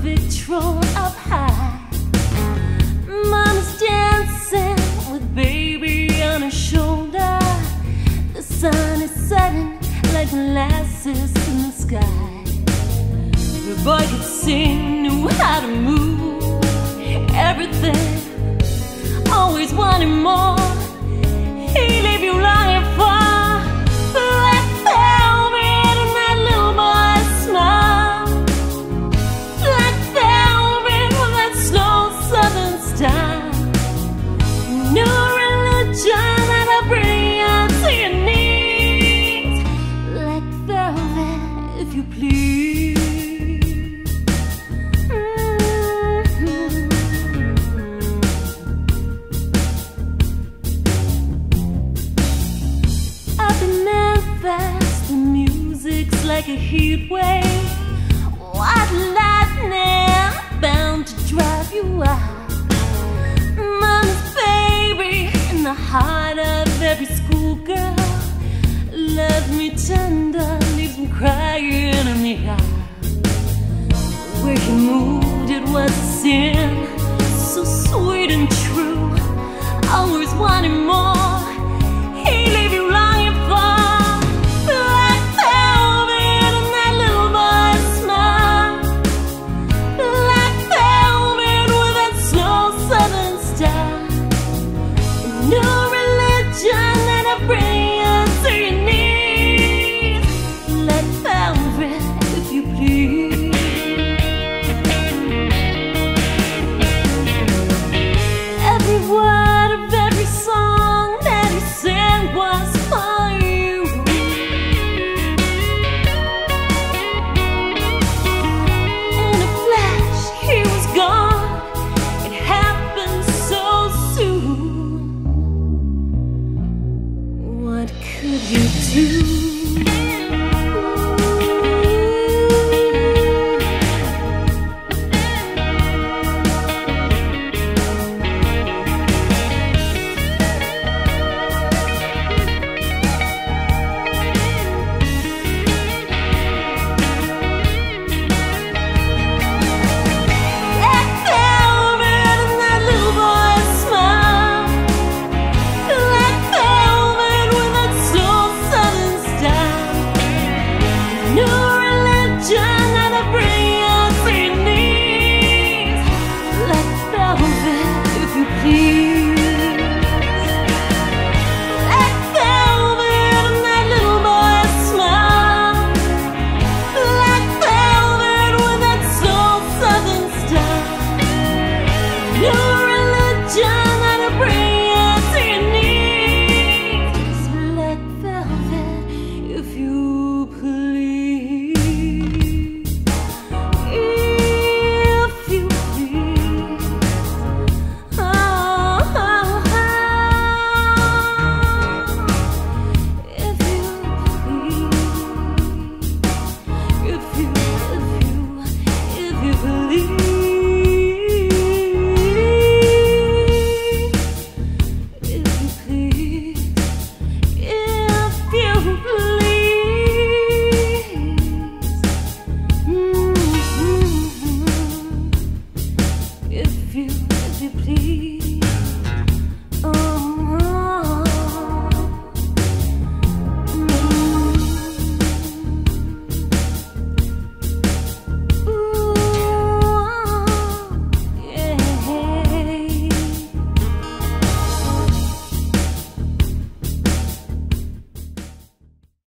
Victron up high. Mom's dancing with baby on her shoulder. The sun is setting like molasses in the sky. The boy could sing, knew how to move everything, always wanting more. He leave you longing for black velvet and that little boy's smile. Black velvet with that slow southern style. No religion that'll bring you to your knees. Black velvet, if you please. The music's like a heat wave, white lightning bound to drive you out. Mom's baby in the heart of every schoolgirl. Love me tender, leaves me crying in the eye. Where he moved, it was a sin, so sweet and true, always wanting more. He leave you longing for black velvet and that little boy's smile. Black velvet with that slow southern style. No religion that'll bring you to your knees. Black velvet, if you please. Every word of every song that he sang was for you. In a flash, he was gone. It happened so soon. What could you do? If you believe